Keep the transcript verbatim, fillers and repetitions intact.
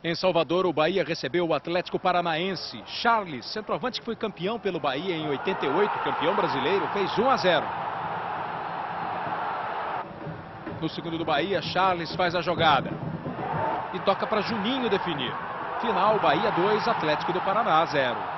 Em Salvador, o Bahia recebeu o Atlético Paranaense. Charles, centroavante que foi campeão pelo Bahia em oitenta e oito, campeão brasileiro, fez um a zero. No segundo do Bahia, Charles faz a jogada. E toca para Juninho definir. Final, Bahia dois, Atlético do Paraná zero.